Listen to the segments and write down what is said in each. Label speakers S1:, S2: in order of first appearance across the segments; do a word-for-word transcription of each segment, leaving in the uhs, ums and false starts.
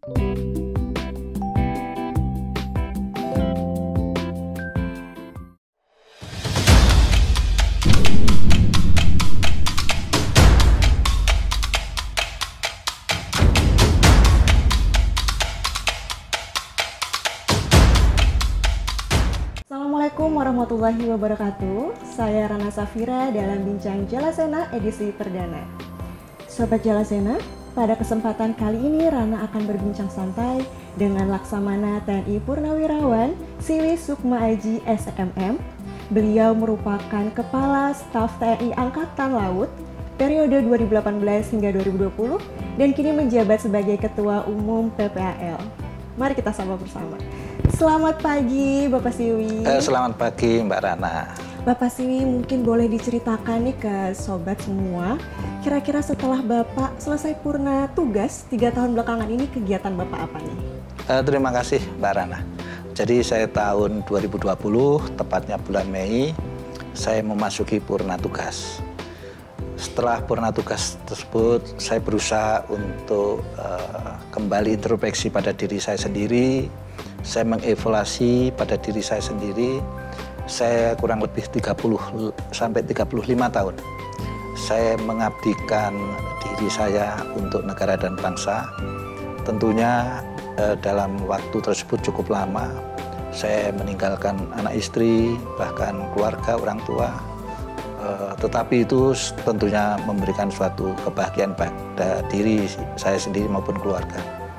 S1: Assalamualaikum warahmatullahi wabarakatuh. Saya Rana Safira dalam Bincang Jalasena edisi perdana. Sobat Jalasena, pada kesempatan kali ini Rana akan berbincang santai dengan Laksamana T N I Purnawirawan Siwi Sukma Aji S M M. Beliau merupakan Kepala Staf T N I Angkatan Laut periode dua ribu delapan belas hingga dua ribu dua puluh dan kini menjabat sebagai Ketua Umum P P A L. Mari kita sapa bersama. Selamat pagi Bapak Siwi.
S2: Eh, selamat pagi Mbak Rana.
S1: Bapak Siwi, mungkin boleh diceritakan nih ke sobat semua, kira-kira setelah Bapak selesai purna tugas tiga tahun belakangan ini kegiatan Bapak apa nih?
S2: Eh, terima kasih Mbak Rana. Jadi saya tahun dua ribu dua puluh, tepatnya bulan Mei, saya memasuki purna tugas. Setelah purna tugas tersebut, saya berusaha untuk uh, kembali introspeksi pada diri saya sendiri. Saya mengevaluasi pada diri saya sendiri. Saya kurang lebih tiga puluh sampai tiga puluh lima tahun. Saya mengabdikan diri saya untuk negara dan bangsa. Tentunya eh, dalam waktu tersebut cukup lama. Saya meninggalkan anak istri, bahkan keluarga, orang tua. Eh, tetapi itu tentunya memberikan suatu kebahagiaan pada diri saya sendiri maupun keluarga.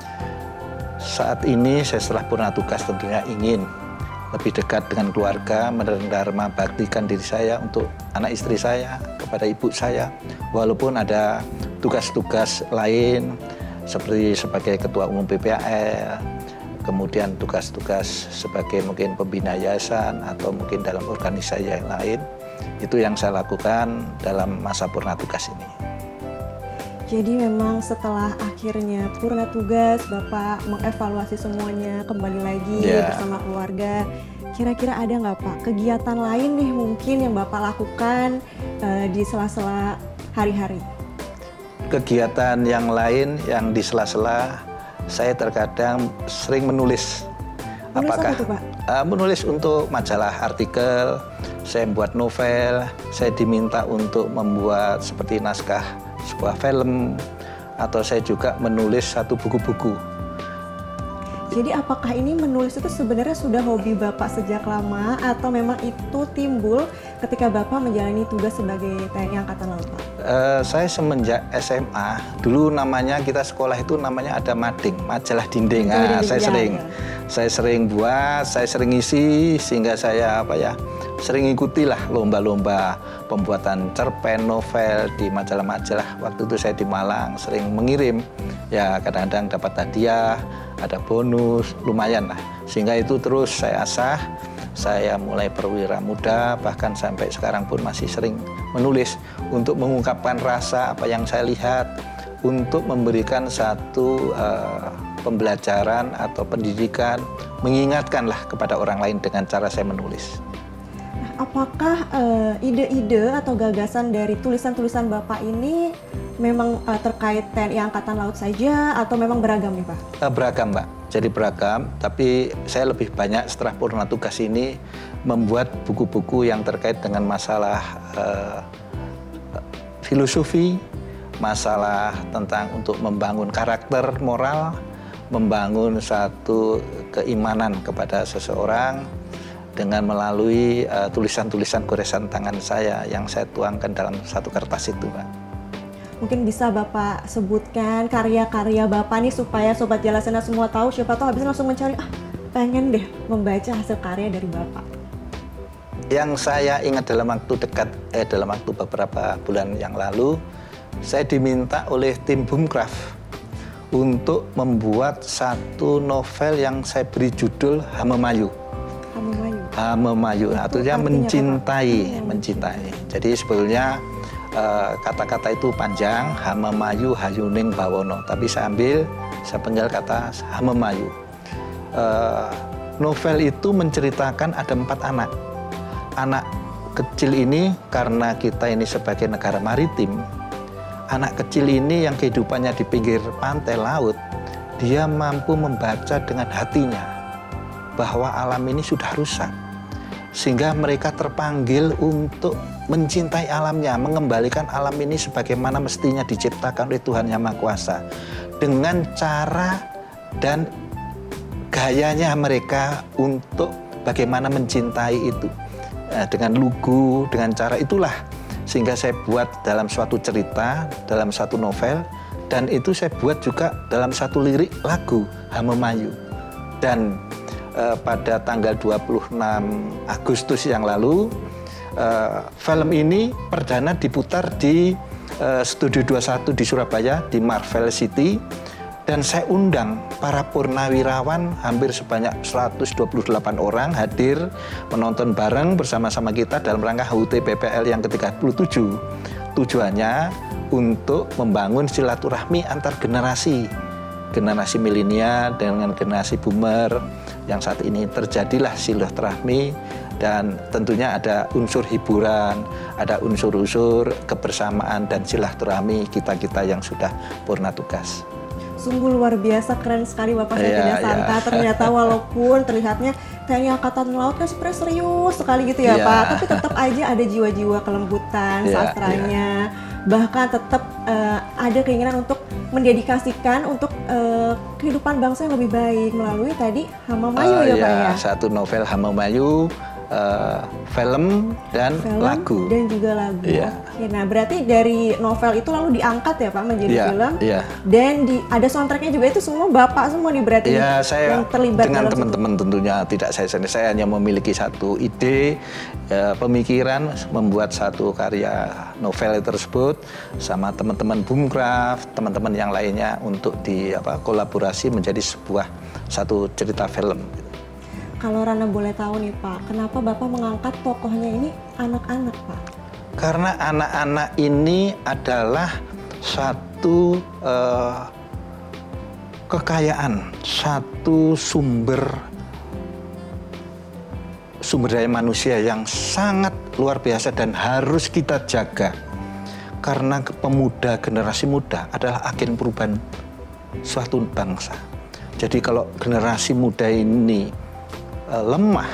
S2: Saat ini saya setelah purna tugas tentunya ingin lebih dekat dengan keluarga, mendharma baktikan diri saya untuk anak istri saya, kepada ibu saya. Walaupun ada tugas-tugas lain seperti sebagai Ketua Umum P P A L, kemudian tugas-tugas sebagai mungkin pembina yayasan atau mungkin dalam organisasi yang lain, itu yang saya lakukan dalam masa purna tugas ini.
S1: Jadi memang setelah akhirnya purna tugas, Bapak mengevaluasi semuanya, kembali lagi yeah. bersama keluarga. Kira-kira ada nggak Pak kegiatan lain nih mungkin yang Bapak lakukan uh, di sela-sela hari-hari?
S2: Kegiatan yang lain yang di sela-sela, saya terkadang sering menulis.
S1: Menulis
S2: Apakah
S1: apa itu, Pak?
S2: Uh, menulis untuk majalah artikel, saya membuat novel, saya diminta untuk membuat seperti naskah sebuah film, atau saya juga menulis satu buku-buku.
S1: Jadi apakah ini menulis itu sebenarnya sudah hobi Bapak sejak lama atau memang itu timbul ketika Bapak menjalani tugas sebagai T N I Angkatan Laut, Pak?
S2: Uh, saya semenjak S M A, dulu namanya kita sekolah itu namanya ada mading, majalah dinding. Nah, saya sering, ya. saya sering buat, saya sering isi sehingga saya apa ya, sering ikutilah lomba-lomba pembuatan cerpen, novel di majalah-majalah. Waktu itu saya di Malang, sering mengirim. Ya kadang-kadang dapat hadiah, ada bonus, lumayan lah. Sehingga itu terus saya asah, saya mulai perwira muda, bahkan sampai sekarang pun masih sering menulis untuk mengungkapkan rasa apa yang saya lihat, untuk memberikan satu uh, pembelajaran atau pendidikan, mengingatkanlah kepada orang lain dengan cara saya menulis.
S1: Apakah ide-ide uh, atau gagasan dari tulisan-tulisan Bapak ini memang uh, terkait T N I Angkatan Laut saja atau memang beragam nih Pak?
S2: Uh, beragam Mbak, jadi beragam, tapi saya lebih banyak setelah purna tugas ini membuat buku-buku yang terkait dengan masalah uh, filosofi, masalah tentang untuk membangun karakter moral, membangun satu keimanan kepada seseorang, dengan melalui tulisan-tulisan uh, goresan tangan saya yang saya tuangkan dalam satu kertas itu, Pak.
S1: Mungkin bisa Bapak sebutkan karya-karya Bapak nih supaya Sobat Jalasena semua tahu, siapa tahu habis langsung mencari, ah pengen deh membaca hasil karya dari Bapak.
S2: Yang saya ingat dalam waktu dekat, eh dalam waktu beberapa bulan yang lalu, saya diminta oleh tim Bumcraft untuk membuat satu novel yang saya beri judul Hamemayu.
S1: Hamemayu.
S2: Hamemayu, artinya mencintai, apa? mencintai. Jadi sebetulnya kata-kata uh, itu panjang, Hamemayu Hayuning Bawono, tapi saya ambil, saya penggal kata Hamemayu. Uh, novel itu menceritakan ada empat anak. Anak kecil ini karena kita ini sebagai negara maritim, anak kecil ini yang kehidupannya di pinggir pantai laut, dia mampu membaca dengan hatinya bahwa alam ini sudah rusak. Sehingga mereka terpanggil untuk mencintai alamnya, mengembalikan alam ini sebagaimana mestinya diciptakan oleh Tuhan Yang Maha Kuasa. Dengan cara dan gayanya mereka untuk bagaimana mencintai itu. Dengan lugu, dengan cara itulah. Sehingga saya buat dalam suatu cerita, dalam satu novel, dan itu saya buat juga dalam satu lirik lagu, Hamemayu. Dan eh, pada tanggal dua puluh enam Agustus yang lalu, eh, film ini perdana diputar di eh, Studio dua puluh satu di Surabaya, di Marvel City. Dan saya undang para purnawirawan hampir sebanyak seratus dua puluh delapan orang hadir menonton bareng bersama-sama kita dalam rangka H U T P P L yang ke tiga puluh tujuh. Tujuannya untuk membangun silaturahmi antar generasi. Generasi milenial dengan generasi boomer yang saat ini terjadilah silaturahmi, dan tentunya ada unsur hiburan, ada unsur-unsur kebersamaan dan silaturahmi kita-kita yang sudah purna tugas.
S1: Sungguh luar biasa, keren sekali Bapak. Saya
S2: yeah,
S1: tidak sangka
S2: yeah.
S1: ternyata walaupun terlihatnya T N I Angkatan Laut kan sebenarnya serius sekali gitu ya yeah. Pak, tapi tetap aja ada jiwa-jiwa kelembutan, yeah, sastranya, yeah. bahkan tetap uh, ada keinginan untuk mendedikasikan untuk uh, kehidupan bangsa yang lebih baik melalui tadi Hamemayu uh, ya, ya Pak ya.
S2: Satu novel Hamemayu, uh, film dan
S1: film
S2: lagu
S1: dan juga lagu.
S2: Yeah.
S1: Oke, nah berarti dari novel itu lalu diangkat ya Pak menjadi
S2: yeah,
S1: film
S2: yeah.
S1: dan di, ada soundtracknya juga, itu semua Bapak semua nih berarti
S2: yeah, saya
S1: yang terlibat
S2: dengan teman-teman tentunya tidak saya sendiri. Saya hanya memiliki satu ide, ya, pemikiran membuat satu karya novel tersebut sama teman-teman Boomcraft, teman-teman yang lainnya untuk di apa kolaborasi menjadi sebuah satu cerita film.
S1: Kalau Rana boleh tahu nih Pak, kenapa Bapak mengangkat tokohnya ini anak-anak Pak?
S2: Karena anak-anak ini adalah satu uh, kekayaan, satu sumber sumber daya manusia yang sangat luar biasa dan harus kita jaga. Karena pemuda, generasi muda adalah agen perubahan suatu bangsa. Jadi kalau generasi muda ini uh, lemah,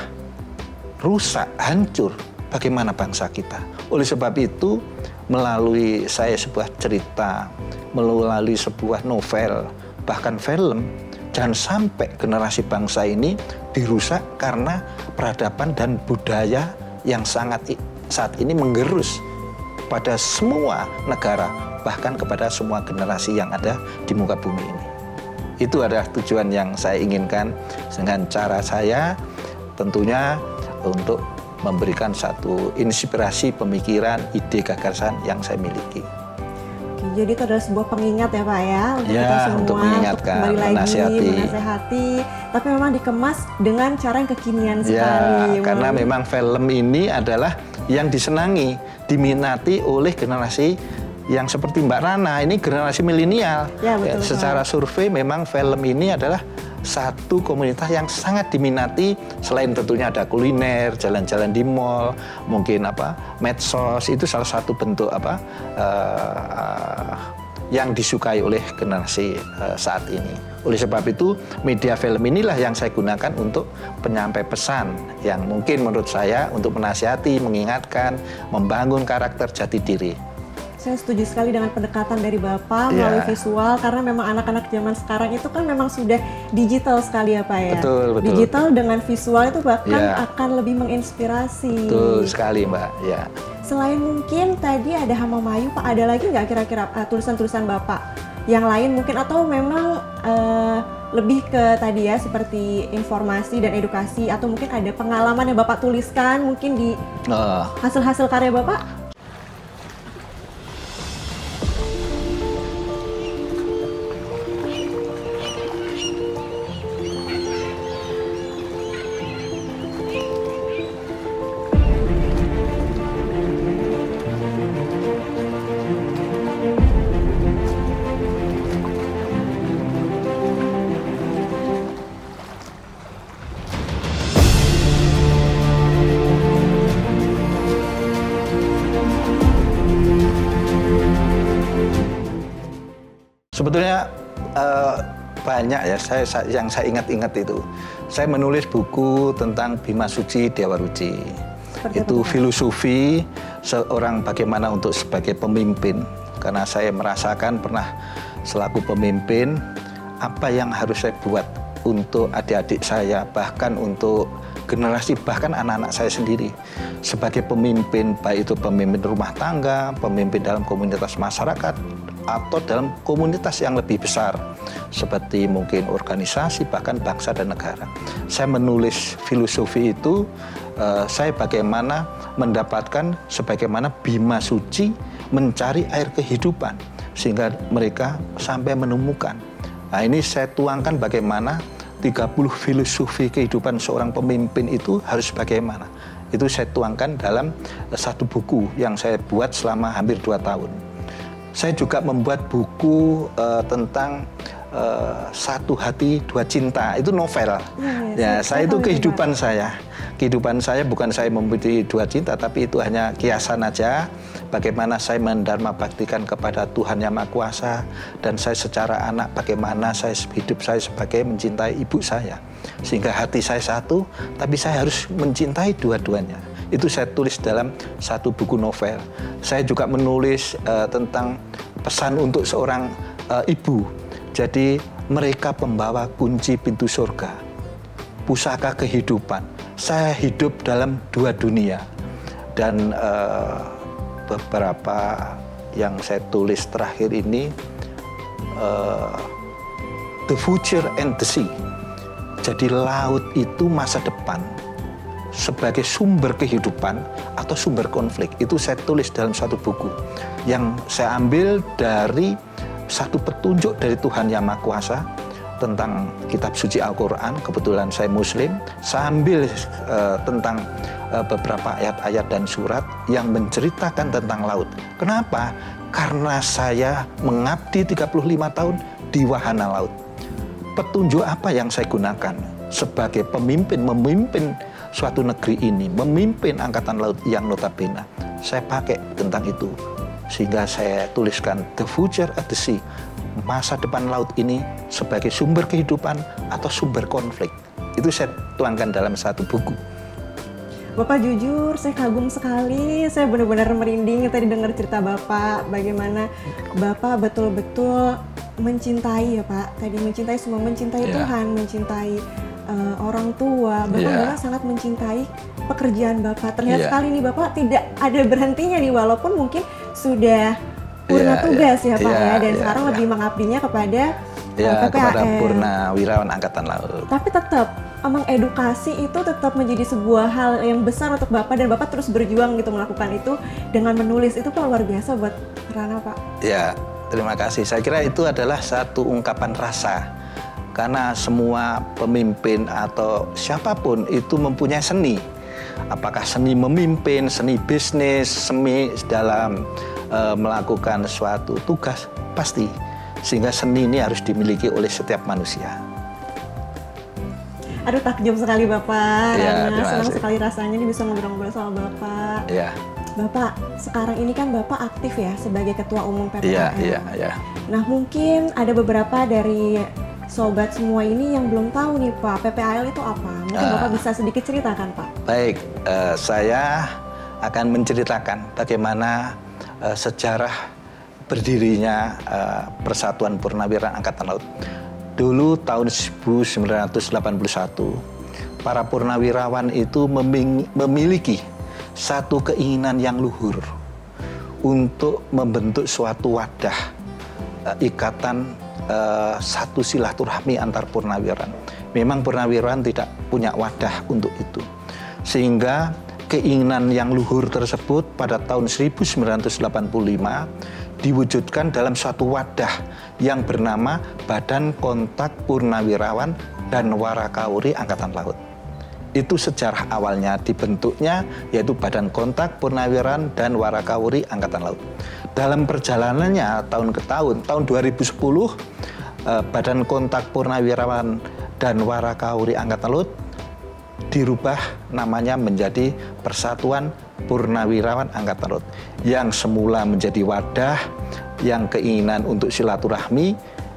S2: rusak, hancur, bagaimana bangsa kita? Oleh sebab itu, melalui saya sebuah cerita, melalui sebuah novel, bahkan film, jangan sampai generasi bangsa ini dirusak karena peradaban dan budaya yang sangat saat ini menggerus pada semua negara, bahkan kepada semua generasi yang ada di muka bumi ini. Itu adalah tujuan yang saya inginkan dengan cara saya, tentunya untuk memberikan satu inspirasi pemikiran, ide, gagasan yang saya miliki.
S1: Oke, jadi itu adalah sebuah pengingat ya Pak ya, untuk
S2: ya,
S1: kita semua,
S2: untuk mengingatkan,
S1: untuk kembali
S2: menasihati.
S1: lagi, menasehati, tapi memang dikemas dengan cara yang kekinian sekali.
S2: Ya, karena memang film ini adalah yang disenangi, diminati oleh generasi yang seperti Mbak Rana, ini generasi milenial.
S1: Ya, betul,
S2: ya, secara survei memang film ini adalah satu komunitas yang sangat diminati, selain tentunya ada kuliner, jalan-jalan di mall, mungkin apa medsos, itu salah satu bentuk apa uh, uh, yang disukai oleh generasi uh, saat ini. Oleh sebab itu media film inilah yang saya gunakan untuk penyampai pesan yang mungkin menurut saya untuk menasihati, mengingatkan, membangun karakter jati diri.
S1: Saya setuju sekali dengan pendekatan dari Bapak melalui yeah. visual, karena memang anak-anak zaman sekarang itu kan memang sudah digital sekali ya Pak ya.
S2: Betul, betul.
S1: Digital dengan visual itu bahkan yeah. akan lebih menginspirasi.
S2: Betul sekali Mbak, ya.
S1: Selain mungkin tadi ada Hamemayu Pak, ada lagi nggak kira-kira uh, tulisan-tulisan Bapak yang lain mungkin, atau memang uh, lebih ke tadi ya seperti informasi dan edukasi, atau mungkin ada pengalaman yang Bapak tuliskan mungkin di hasil-hasil uh. karya Bapak?
S2: Sebetulnya uh, banyak ya, saya yang saya ingat-ingat itu. Saya menulis buku tentang Bima Suci Dewa Ruci. Itu filosofi seorang bagaimana untuk sebagai pemimpin. Karena saya merasakan pernah selaku pemimpin, apa yang harus saya buat untuk adik-adik saya, bahkan untuk generasi, bahkan anak-anak saya sendiri. Sebagai pemimpin, baik itu pemimpin rumah tangga, pemimpin dalam komunitas masyarakat, atau dalam komunitas yang lebih besar, seperti mungkin organisasi, bahkan bangsa dan negara. Saya menulis filosofi itu, uh, saya bagaimana mendapatkan sebagaimana Bima Suci mencari air kehidupan, sehingga mereka sampai menemukan. Nah, ini saya tuangkan bagaimana tiga puluh filosofi kehidupan seorang pemimpin itu harus bagaimana. Itu saya tuangkan dalam satu buku yang saya buat selama hampir dua tahun. Saya juga membuat buku uh, tentang uh, Satu Hati Dua Cinta, itu novel. Ya, ya saya, saya itu kehidupan itu, saya. Kehidupan saya bukan saya memiliki dua cinta, tapi itu hanya kiasan aja. Bagaimana saya mendharma baktikan kepada Tuhan Yang Maha Kuasa, dan saya secara anak bagaimana saya hidup saya sebagai mencintai ibu saya. Sehingga hati saya satu, tapi saya harus mencintai dua-duanya. Itu saya tulis dalam satu buku novel. Saya juga menulis uh, tentang pesan untuk seorang uh, ibu. Jadi mereka pembawa kunci pintu surga, pusaka kehidupan. Saya hidup dalam dua dunia. Dan uh, beberapa yang saya tulis terakhir ini, uh, The Future and the Sea. Jadi laut itu masa depan sebagai sumber kehidupan atau sumber konflik. Itu saya tulis dalam satu buku yang saya ambil dari satu petunjuk dari Tuhan Yang Maha Kuasa tentang kitab suci Al-Quran. Kebetulan saya Muslim, saya ambil uh, tentang uh, beberapa ayat-ayat dan surat yang menceritakan tentang laut. Kenapa? Karena saya mengabdi tiga puluh lima tahun di wahana laut. Petunjuk apa yang saya gunakan sebagai pemimpin, memimpin suatu negeri ini, memimpin angkatan laut yang notabene, saya pakai tentang itu. Sehingga saya tuliskan The Future at the Sea, masa depan laut ini sebagai sumber kehidupan atau sumber konflik. Itu saya tuangkan dalam satu buku.
S1: Bapak jujur, saya kagum sekali, saya benar-benar merinding tadi dengar cerita Bapak, bagaimana Bapak betul-betul mencintai ya Pak, tadi mencintai semua, mencintai yeah. Tuhan, mencintai uh, orang tua, Bapak yeah. Bapak sangat mencintai pekerjaan Bapak. Terlihat yeah. sekali nih Bapak tidak ada berhentinya nih, walaupun mungkin sudah purna yeah, tugas yeah. ya Pak yeah, ya, dan yeah, sekarang yeah. lebih mengabdinya kepada
S2: yeah, uh, P P A M. Kepada Purnawirawan Angkatan Laut.
S1: Tapi tetap, emang edukasi itu tetap menjadi sebuah hal yang besar untuk Bapak, dan Bapak terus berjuang gitu melakukan itu dengan menulis. Itu Pak luar biasa buat Rana Pak.
S2: Ya, terima kasih. Saya kira itu adalah satu ungkapan rasa. Karena semua pemimpin atau siapapun itu mempunyai seni. Apakah seni memimpin, seni bisnis, seni dalam uh, melakukan suatu tugas, pasti. Sehingga seni ini harus dimiliki oleh setiap manusia.
S1: Aduh, takjub sekali Bapak. Ya, Rana, senang sekali rasanya nih bisa ngobrol-ngobrol sama Bapak.
S2: Ya.
S1: Bapak, sekarang ini kan Bapak aktif ya sebagai Ketua Umum P P A M.
S2: Iya, iya, iya.
S1: Nah, mungkin ada beberapa dari sobat semua ini yang belum tahu nih Pak, P P A L itu apa? Mungkin uh, Bapak bisa sedikit ceritakan Pak.
S2: Baik, uh, saya akan menceritakan bagaimana uh, sejarah berdirinya uh, Persatuan Purnawirawan Angkatan Laut. Dulu tahun seribu sembilan ratus delapan puluh satu, para purnawirawan itu memiliki satu keinginan yang luhur untuk membentuk suatu wadah uh, ikatan uh, satu silaturahmi antar purnawirawan. Memang purnawirawan tidak punya wadah untuk itu, sehingga keinginan yang luhur tersebut pada tahun seribu sembilan ratus delapan puluh lima diwujudkan dalam suatu wadah yang bernama Badan Kontak Purnawirawan dan Warakauri Angkatan Laut. Itu sejarah awalnya dibentuknya, yaitu Badan Kontak Purnawirawan dan Warakauri Angkatan Laut. Dalam perjalanannya tahun ke tahun, tahun dua ribu sepuluh, Badan Kontak Purnawirawan dan Warakauri Angkatan Laut dirubah namanya menjadi Persatuan Purnawirawan Angkatan Laut, yang semula menjadi wadah yang keinginan untuk silaturahmi,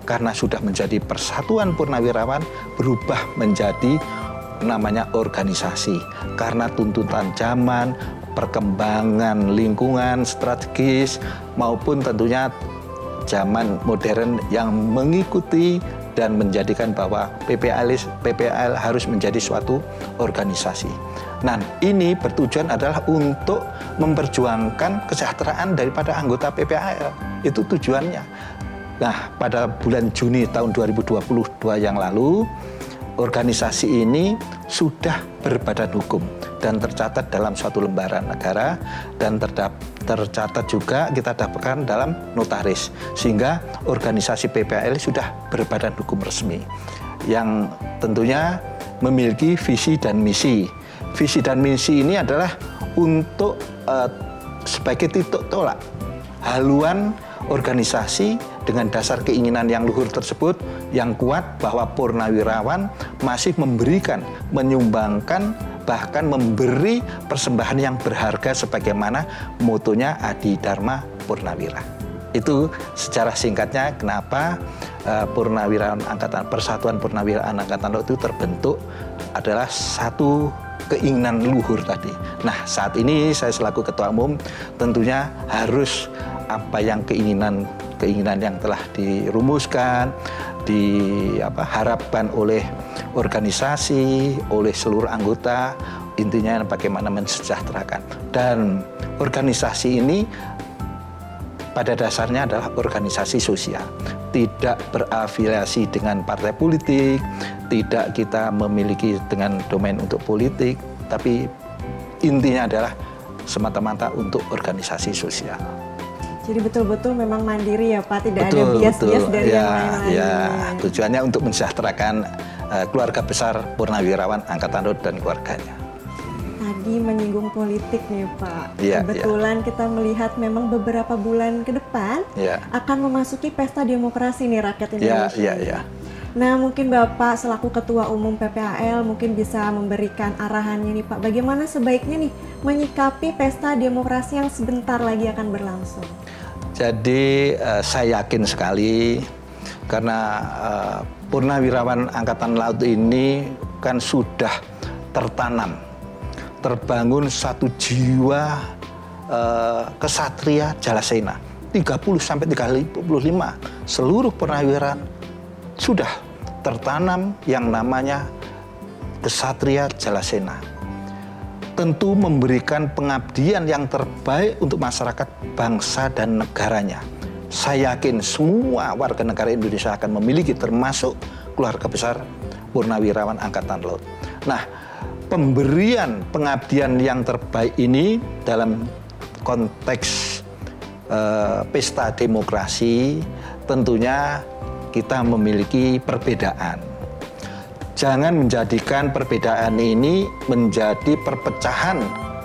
S2: karena sudah menjadi Persatuan Purnawirawan berubah menjadi namanya organisasi. Karena tuntutan zaman, perkembangan lingkungan strategis maupun tentunya zaman modern yang mengikuti dan menjadikan bahwa P P A L, P P A L harus menjadi suatu organisasi. Nah, ini bertujuan adalah untuk memperjuangkan kesejahteraan daripada anggota P P A L. Itu tujuannya. Nah, pada bulan Juni tahun dua ribu dua puluh dua yang lalu, organisasi ini sudah berbadan hukum dan tercatat dalam suatu lembaran negara dan terdap, tercatat juga kita dapatkan dalam notaris, sehingga organisasi P P A L sudah berbadan hukum resmi yang tentunya memiliki visi dan misi. Visi dan misi ini adalah untuk uh, sebagai titik tolak haluan organisasi dengan dasar keinginan yang luhur tersebut yang kuat bahwa Purnawirawan masih memberikan, menyumbangkan, bahkan memberi persembahan yang berharga sebagaimana motonya Adi Dharma Purnawira. Itu secara singkatnya kenapa uh, Purnawirawan Angkatan Persatuan Purnawirawan Angkatan Laut itu terbentuk adalah satu keinginan luhur tadi. Nah, saat ini saya selaku Ketua Umum tentunya harus apa yang keinginan keinginan yang telah dirumuskan, diharapkan oleh organisasi, oleh seluruh anggota, intinya bagaimana mensejahterakan. Dan organisasi ini pada dasarnya adalah organisasi sosial, tidak berafiliasi dengan partai politik, tidak kita memiliki dengan domain untuk politik, tapi intinya adalah semata-mata untuk organisasi sosial.
S1: Jadi betul-betul memang mandiri ya Pak, tidak
S2: betul,
S1: ada bias-bias dari
S2: ya,
S1: yang lain-lain.
S2: Ya, tujuannya untuk mensejahterakan uh, keluarga besar Purnawirawan Angkatan Laut dan keluarganya.
S1: Tadi menyinggung politik nih Pak.
S2: Ya,
S1: Kebetulan
S2: ya.
S1: kita melihat memang beberapa bulan ke depan
S2: ya.
S1: akan memasuki pesta demokrasi nih rakyat Indonesia.
S2: Ya, ya, ya.
S1: Nah, mungkin Bapak selaku Ketua Umum P P A L mungkin bisa memberikan arahannya nih Pak. Bagaimana sebaiknya nih menyikapi pesta demokrasi yang sebentar lagi akan berlangsung?
S2: Jadi uh, saya yakin sekali karena uh, Purnawirawan Angkatan Laut ini kan sudah tertanam, terbangun satu jiwa uh, kesatria Jalasena. tiga puluh sampai tiga puluh lima seluruh purnawirawan sudah tertanam yang namanya kesatria Jalasena. Tentu memberikan pengabdian yang terbaik untuk masyarakat, bangsa, dan negaranya. Saya yakin semua warga negara Indonesia akan memiliki, termasuk keluarga besar Purnawirawan Angkatan Laut. Nah, pemberian pengabdian yang terbaik ini dalam konteks uh, pesta demokrasi tentunya kita memiliki perbedaan. Jangan menjadikan perbedaan ini menjadi perpecahan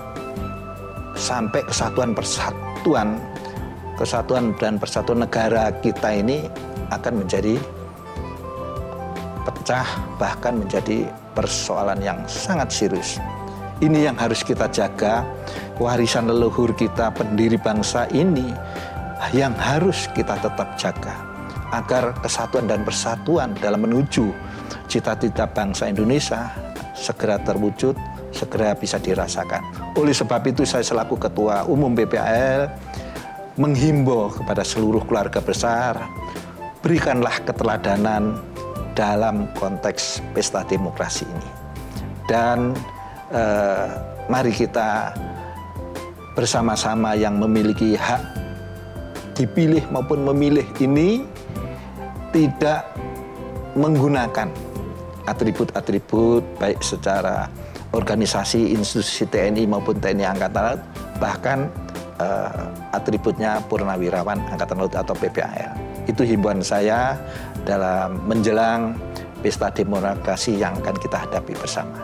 S2: sampai kesatuan persatuan kesatuan dan persatuan negara kita ini akan menjadi pecah, bahkan menjadi persoalan yang sangat serius. Ini yang harus kita jaga, warisan leluhur kita pendiri bangsa ini yang harus kita tetap jaga agar kesatuan dan persatuan dalam menuju cita-cita bangsa Indonesia segera terwujud, segera bisa dirasakan. Oleh sebab itu saya selaku Ketua Umum P P A L menghimbau kepada seluruh keluarga besar, berikanlah keteladanan dalam konteks pesta demokrasi ini. Dan eh, mari kita bersama-sama yang memiliki hak dipilih maupun memilih ini tidak menggunakan atribut-atribut baik secara organisasi, institusi T N I maupun T N I Angkatan Laut, bahkan uh, atributnya Purnawirawan Angkatan Laut atau P P A L. Itu himbauan saya dalam menjelang pesta demokrasi yang akan kita hadapi bersama.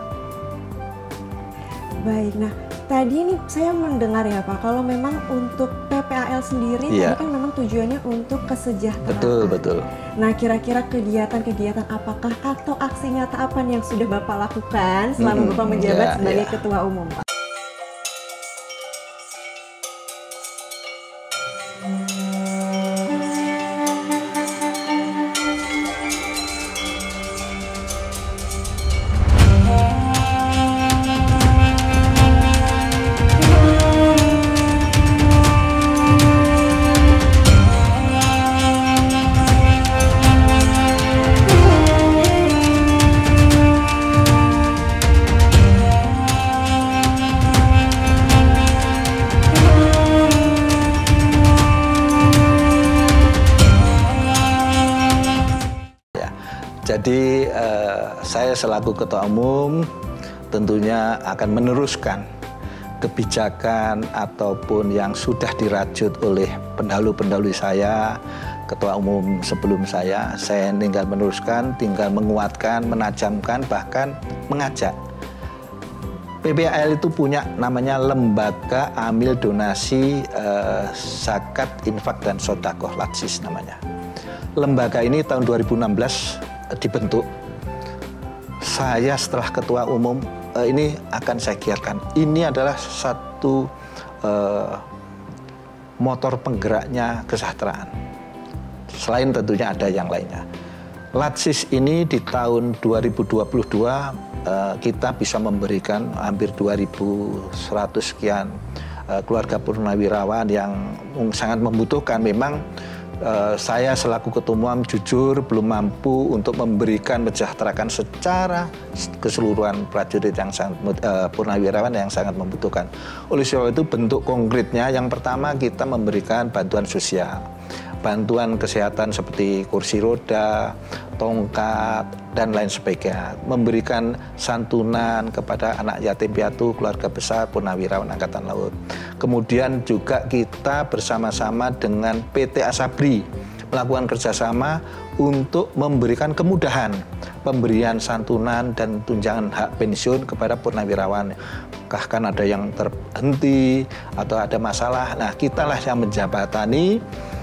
S1: Baik, nah tadi ini saya mendengar ya Pak, kalau memang untuk P P A L sendiri
S2: iya.
S1: tadi kan memang tujuannya untuk kesejahteraan.
S2: Betul, betul.
S1: Nah, kira-kira kegiatan-kegiatan apakah atau aksi nyata apa yang sudah Bapak lakukan selama hmm, Bapak menjabat ya, sebagai ya. Ketua Umum, Pak?
S2: Jadi uh, saya selaku Ketua Umum tentunya akan meneruskan kebijakan ataupun yang sudah dirajut oleh pendahulu-pendahulu saya, Ketua Umum sebelum saya. Saya tinggal meneruskan, tinggal menguatkan, menajamkan, bahkan mengajak. P B A L itu punya namanya Lembaga Amil Donasi eh, Zakat, Infak, dan Sodakoh, Latsis namanya. Lembaga ini tahun dua ribu enam belas eh, dibentuk. Saya setelah Ketua Umum, eh, ini akan saya giatkan. Ini adalah satu eh, motor penggeraknya kesejahteraan. Selain tentunya ada yang lainnya. Latsis ini di tahun dua ribu dua puluh dua Uh, kita bisa memberikan hampir dua ribu seratus sekian uh, keluarga purnawirawan yang sangat membutuhkan. Memang uh, saya selaku Ketua Umum jujur belum mampu untuk memberikan mensejahterakan secara keseluruhan prajurit yang sangat uh, purnawirawan yang sangat membutuhkan. Oleh sebab itu bentuk konkretnya yang pertama kita memberikan bantuan sosial. Bantuan kesehatan seperti kursi roda, tongkat, dan lain sebagainya. Memberikan santunan kepada anak yatim piatu, keluarga besar, purnawirawan Angkatan Laut. Kemudian juga kita bersama-sama dengan P T Asabri melakukan kerjasama untuk memberikan kemudahan pemberian santunan dan tunjangan hak pensiun kepada purnawirawan. Bahkan ada yang terhenti atau ada masalah. Nah, kitalah yang menjabatani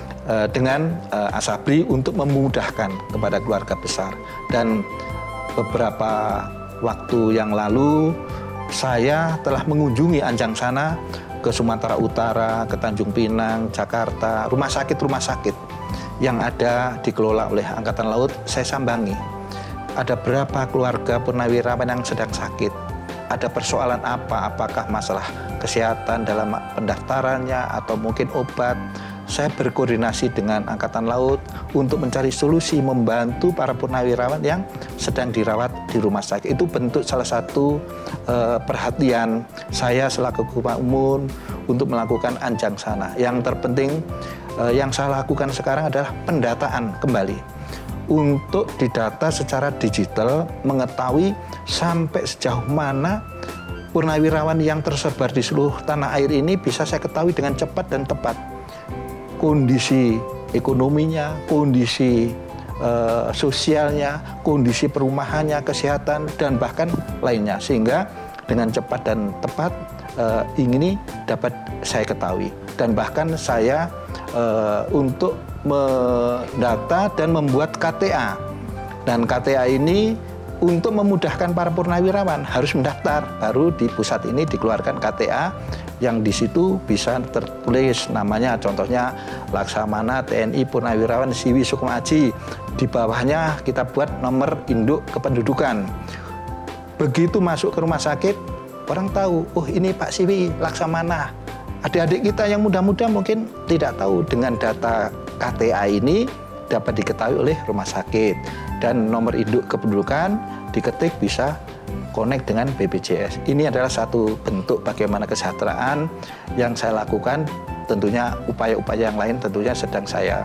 S2: dengan uh, Asabri untuk memudahkan kepada keluarga besar. Dan beberapa waktu yang lalu saya telah mengunjungi Anjang sana, ke Sumatera Utara, ke Tanjung Pinang, Jakarta, rumah sakit-rumah sakit yang ada dikelola oleh Angkatan Laut. Saya sambangi ada berapa keluarga purnawirawan yang sedang sakit, ada persoalan apa, apakah masalah kesehatan dalam pendaftarannya atau mungkin obat. Saya berkoordinasi dengan Angkatan Laut untuk mencari solusi, membantu para purnawirawan yang sedang dirawat di rumah sakit. Itu bentuk salah satu uh, perhatian saya selaku Ketua Umum untuk melakukan Anjang sana. Yang terpenting uh, yang saya lakukan sekarang adalah pendataan kembali. Untuk didata secara digital, mengetahui sampai sejauh mana purnawirawan yang tersebar di seluruh tanah air ini bisa saya ketahui dengan cepat dan tepat. Kondisi ekonominya, kondisi uh, sosialnya, kondisi perumahannya, kesehatan, dan bahkan lainnya. Sehingga dengan cepat dan tepat uh, ini dapat saya ketahui. Dan bahkan saya uh, untuk mendata dan membuat K T A. Dan K T A ini untuk memudahkan para purnawirawan harus mendaftar. Baru di pusat ini dikeluarkan K T A yang di situ bisa tertulis namanya, contohnya Laksamana T N I Purnawirawan Siwi Sukma Aji. Di bawahnya kita buat nomor induk kependudukan. Begitu masuk ke rumah sakit, orang tahu, oh ini Pak Siwi Laksamana. Adik-adik kita yang muda-muda mungkin tidak tahu. Dengan data K T A ini dapat diketahui oleh rumah sakit. Dan nomor induk kependudukan diketik bisa connect dengan B P J S. Ini adalah satu bentuk bagaimana kesejahteraan yang saya lakukan. Tentunya upaya-upaya yang lain tentunya sedang saya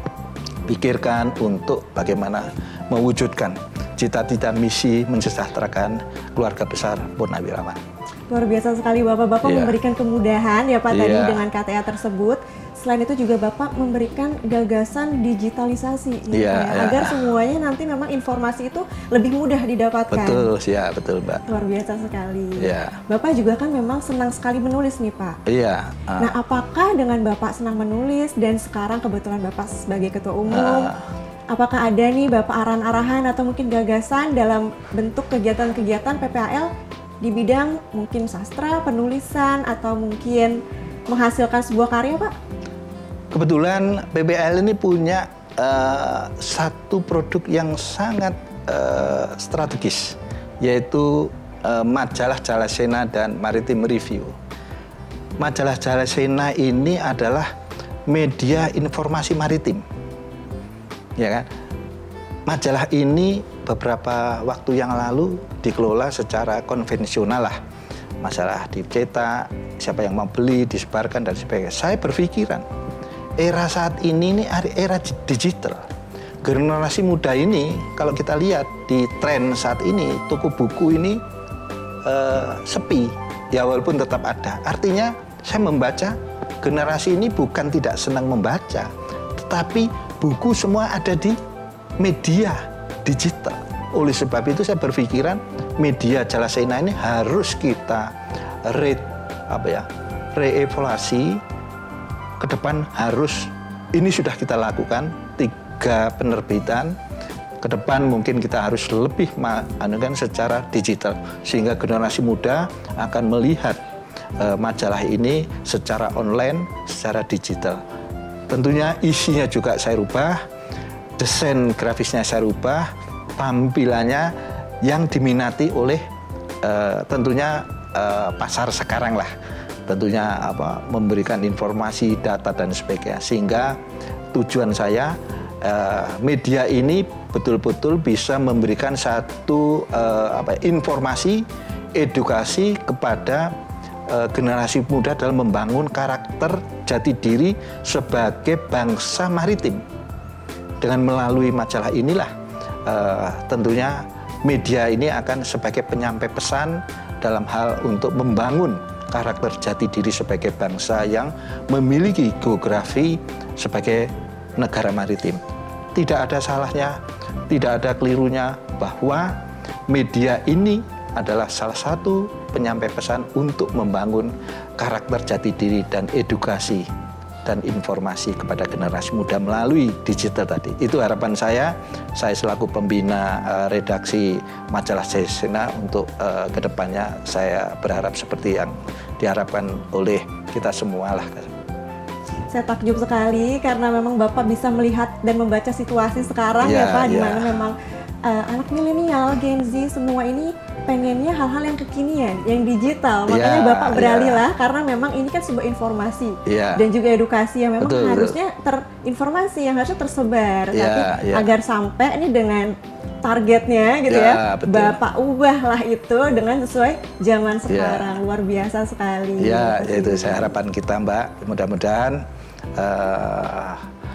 S2: pikirkan untuk bagaimana mewujudkan cita-cita misi mensejahterakan keluarga besar purnawirawan.
S1: Luar biasa sekali Bapak-Bapak yeah. memberikan kemudahan ya Pak yeah. tadi dengan K T A tersebut. Selain itu juga Bapak memberikan gagasan digitalisasi
S2: ya,
S1: ya,
S2: ya.
S1: agar semuanya nanti memang informasi itu lebih mudah didapatkan.
S2: Betul, ya betul Mbak.
S1: Luar biasa sekali.
S2: Ya.
S1: Bapak juga kan memang senang sekali menulis nih Pak.
S2: Iya. Uh.
S1: Nah apakah dengan Bapak senang menulis dan sekarang kebetulan Bapak sebagai Ketua Umum, uh. apakah ada nih Bapak arahan-arahan atau mungkin gagasan dalam bentuk kegiatan-kegiatan P P A L di bidang mungkin sastra, penulisan, atau mungkin menghasilkan sebuah karya Pak?
S2: Kebetulan P B A L ini punya uh, satu produk yang sangat uh, strategis, yaitu uh, majalah Jalasena dan Maritim Review. Majalah Jalasena ini adalah media informasi maritim, ya kan? Majalah ini beberapa waktu yang lalu dikelola secara konvensional lah. Masalah dicetak, siapa yang mau beli, disebarkan, dan sebagainya. Saya berpikiran, era saat ini ini era digital. generasi muda ini kalau kita lihat di tren saat ini, toko buku ini uh, sepi, ya walaupun tetap ada. Artinya saya membaca, generasi ini bukan tidak senang membaca, tetapi buku semua ada di media digital. Oleh sebab itu saya berpikiran media Jalasena ini harus kita re, apa ya, reevaluasi ke depan. Harus, ini sudah kita lakukan tiga penerbitan, ke depan mungkin kita harus lebih manukan secara digital sehingga generasi muda akan melihat uh, majalah ini secara online, secara digital. Tentunya isinya juga saya rubah, desain grafisnya saya rubah, tampilannya yang diminati oleh uh, tentunya uh, pasar sekarang lah. Tentunya apa, memberikan informasi, data dan sebagainya, sehingga tujuan saya uh, media ini betul-betul bisa memberikan satu uh, apa, informasi, edukasi kepada uh, generasi muda dalam membangun karakter jati diri sebagai bangsa maritim. Dengan melalui majalah inilah uh, tentunya media ini akan sebagai penyampai pesan dalam hal untuk membangun karakter jati diri sebagai bangsa yang memiliki geografi sebagai negara maritim. Tidak ada salahnya, tidak ada kelirunya bahwa media ini adalah salah satu penyampai pesan untuk membangun karakter jati diri dan edukasi dan informasi kepada generasi muda melalui digital tadi. Itu harapan saya. Saya selaku pembina uh, redaksi majalah Jalasena untuk uh, kedepannya saya berharap seperti yang diharapkan oleh kita semua lah.
S1: Saya takjub sekali karena memang Bapak bisa melihat dan membaca situasi sekarang ya, ya Pak, di mana ya. memang uh, anak milenial, Gen Z semua ini pengennya hal-hal yang kekinian, yang digital. Makanya ya, Bapak beralih lah ya. Karena memang ini kan sebuah informasi ya. dan juga edukasi yang memang betul, harusnya betul. terinformasi yang harusnya tersebar, ya, tapi ya. agar sampai ini dengan targetnya gitu ya, ya Bapak ubah lah itu dengan sesuai zaman sekarang. Ya. Luar biasa sekali.
S2: Ya, itu saya harapan kita Mbak. Mudah-mudahan uh,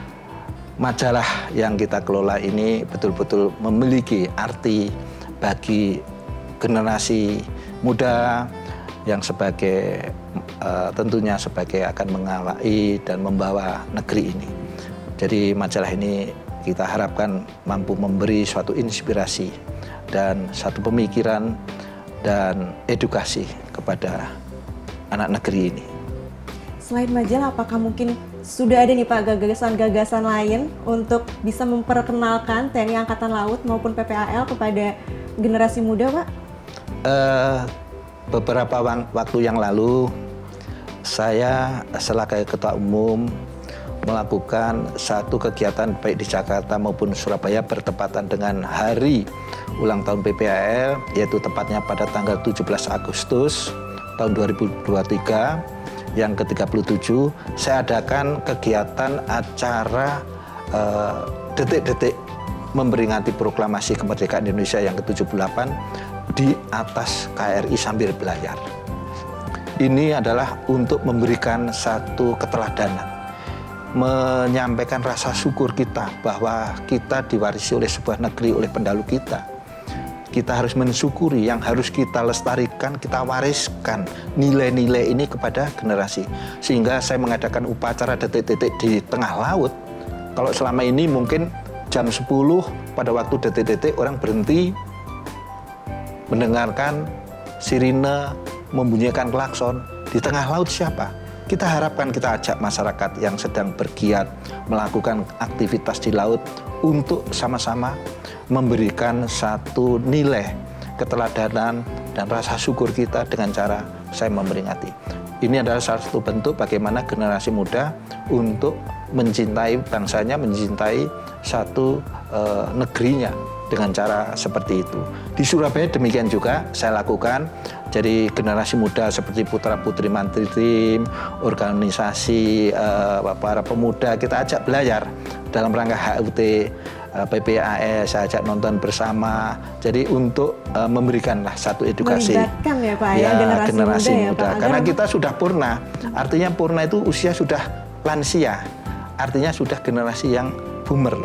S2: majalah yang kita kelola ini betul-betul memiliki arti bagi generasi muda yang sebagai uh, tentunya sebagai akan mengawai dan membawa negeri ini. Jadi majalah ini kita harapkan mampu memberi suatu inspirasi dan satu pemikiran dan edukasi kepada anak negeri ini.
S1: Selain majalah, apakah mungkin sudah ada nih Pak gagasan-gagasan lain untuk bisa memperkenalkan T N I Angkatan Laut maupun P P A L kepada generasi muda, Pak?
S2: Uh, beberapa waktu yang lalu saya selaku Ketua Umum melakukan satu kegiatan baik di Jakarta maupun Surabaya bertepatan dengan hari ulang tahun P P A L, yaitu tepatnya pada tanggal tujuh belas Agustus tahun dua ribu dua puluh tiga yang ke tiga puluh tujuh. Saya adakan kegiatan acara uh, detik-detik memperingati proklamasi kemerdekaan Indonesia yang ke tujuh puluh delapan di atas K R I sambil belayar. Ini adalah untuk memberikan satu keteladanan, menyampaikan rasa syukur kita bahwa kita diwarisi oleh sebuah negeri, oleh pendahulu kita. Kita harus mensyukuri, yang harus kita lestarikan, kita wariskan nilai-nilai ini kepada generasi. Sehingga saya mengadakan upacara detik-detik di tengah laut. Kalau selama ini mungkin jam sepuluh pada waktu detik-detik orang berhenti mendengarkan sirine, membunyikan klakson. Di tengah laut siapa? Kita harapkan kita ajak masyarakat yang sedang bergiat melakukan aktivitas di laut untuk sama-sama memberikan satu nilai keteladanan dan rasa syukur kita dengan cara saya memperingati. Ini adalah salah satu bentuk bagaimana generasi muda untuk mencintai bangsanya, mencintai satu uh, negerinya dengan cara seperti itu. Di Surabaya demikian juga saya lakukan. Jadi generasi muda seperti putra-putri Maritim, organisasi uh, para pemuda kita ajak belajar dalam rangka H U T uh, P P A S, saya ajak nonton bersama. Jadi untuk uh, memberikanlah satu edukasi.
S1: Melibatkan ya Pak ya,
S2: ya
S1: generasi,
S2: generasi
S1: muda,
S2: muda.
S1: Ya, Pak,
S2: karena
S1: agar...
S2: kita sudah purna. Artinya purna itu usia sudah lansia. Artinya sudah generasi yang boomer lah.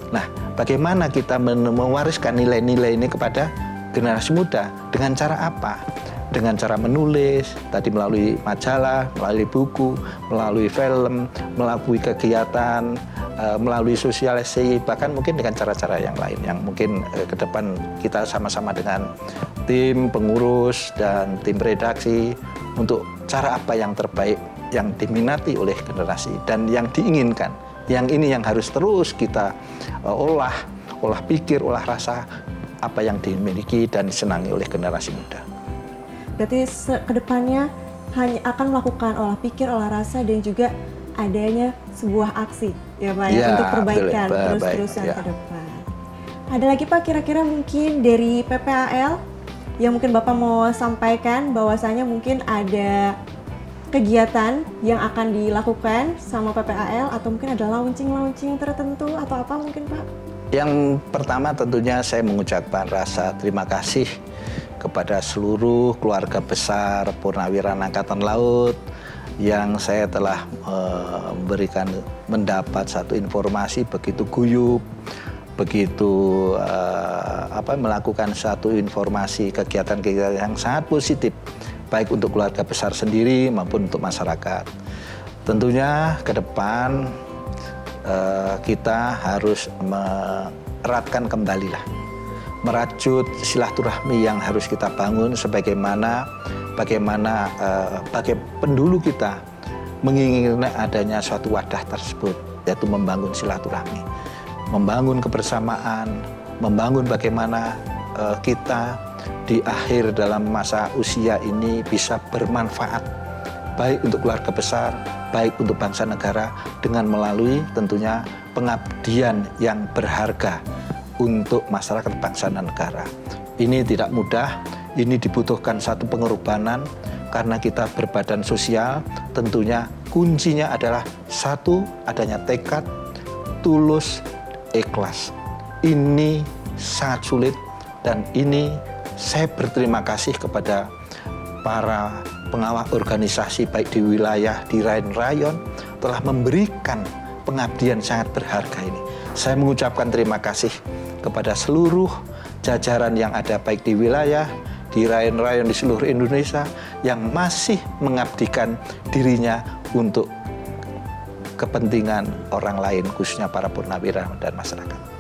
S2: Nah, bagaimana kita mewariskan nilai-nilai ini kepada generasi muda? Dengan cara apa? Dengan cara menulis, tadi melalui majalah, melalui buku, melalui film, melalui kegiatan, melalui sosialisasi, bahkan mungkin dengan cara-cara yang lain yang mungkin ke depan kita sama-sama dengan tim pengurus dan tim redaksi untuk cara apa yang terbaik yang diminati oleh generasi dan yang diinginkan. Yang ini yang harus terus kita uh, olah, olah pikir, olah rasa apa yang dimiliki dan disenangi oleh generasi muda.
S1: Berarti kedepannya hanya akan melakukan olah pikir, olah rasa dan juga adanya sebuah aksi ya Pak ya, ya untuk perbaikan terus-terusan ya. Ke depan. Ada lagi Pak kira-kira mungkin dari P P A L yang mungkin Bapak mau sampaikan bahwasanya mungkin ada kegiatan yang akan dilakukan sama P P A L atau mungkin ada launching-launching tertentu atau apa mungkin Pak?
S2: Yang pertama tentunya saya mengucapkan rasa terima kasih kepada seluruh keluarga besar Purnawirawan Angkatan Laut yang saya telah memberikan mendapat satu informasi begitu guyup, begitu uh, apa melakukan satu informasi kegiatan-kegiatan yang sangat positif baik untuk keluarga besar sendiri maupun untuk masyarakat. Tentunya ke depan uh, kita harus mereratkan kembali lah, merajut silaturahmi yang harus kita bangun sebagaimana bagaimana uh, bagai pendulu kita menginginkan adanya suatu wadah tersebut, yaitu membangun silaturahmi, membangun kebersamaan, membangun bagaimana uh, kita di akhir dalam masa usia ini bisa bermanfaat baik untuk keluarga besar, baik untuk bangsa negara dengan melalui tentunya pengabdian yang berharga untuk masyarakat bangsa dan negara. Ini tidak mudah, ini dibutuhkan satu pengorbanan karena kita berbadan sosial, tentunya kuncinya adalah satu, adanya tekad, tulus, ikhlas. Ini sangat sulit dan ini saya berterima kasih kepada para pengawal organisasi baik di wilayah, di rayon-rayon telah memberikan pengabdian sangat berharga ini. Saya mengucapkan terima kasih kepada seluruh jajaran yang ada baik di wilayah, di rayon-rayon di seluruh Indonesia yang masih mengabdikan dirinya untuk kepentingan orang lain, khususnya para purnawirawan dan masyarakat.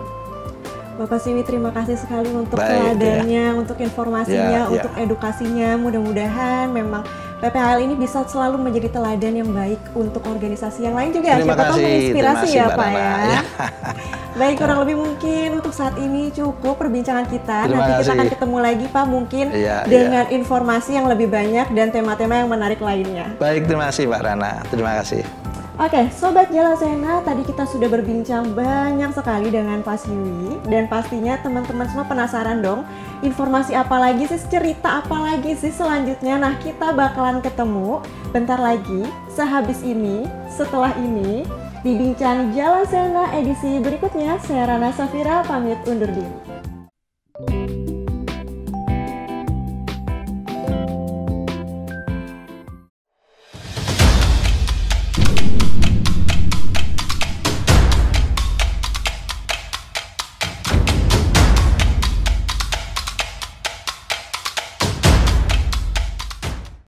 S1: Bapak Siwi, terima kasih sekali untuk teladannya, ya. Untuk informasinya, ya, untuk ya. edukasinya. Mudah-mudahan memang P P A L ini bisa selalu menjadi teladan yang baik untuk organisasi yang lain juga.
S2: Terima
S1: Siapa
S2: kasih,
S1: tahu menginspirasi
S2: kasih,
S1: ya Pak ya.
S2: ya.
S1: Baik, kurang lebih mungkin untuk saat ini cukup perbincangan kita.
S2: Terima
S1: Nanti
S2: kasih.
S1: kita akan ketemu lagi Pak mungkin
S2: ya,
S1: dengan
S2: ya.
S1: informasi yang lebih banyak dan tema-tema yang menarik lainnya.
S2: Baik, terima kasih Mbak Rana. Terima kasih.
S1: Oke, Sobat Jalasena, tadi kita sudah berbincang banyak sekali dengan Pak Siwi. Dan pastinya teman-teman semua penasaran dong, informasi apa lagi sih, cerita apa lagi sih selanjutnya. Nah, kita bakalan ketemu bentar lagi, sehabis ini, setelah ini, di Bincang Jalasena edisi berikutnya. Saya Rana Safira, pamit undur diri.